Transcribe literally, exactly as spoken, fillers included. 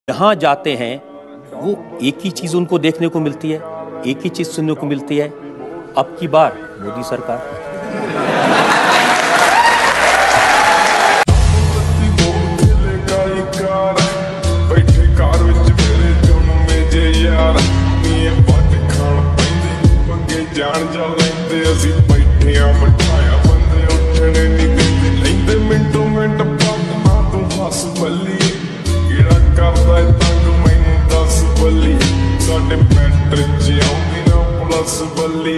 जहाँ जाते हैं वो एक ही चीज़ उनको देखने को मिलती है, एक ही चीज़ सुनने को मिलती है, अब की बार मोदी सरकार।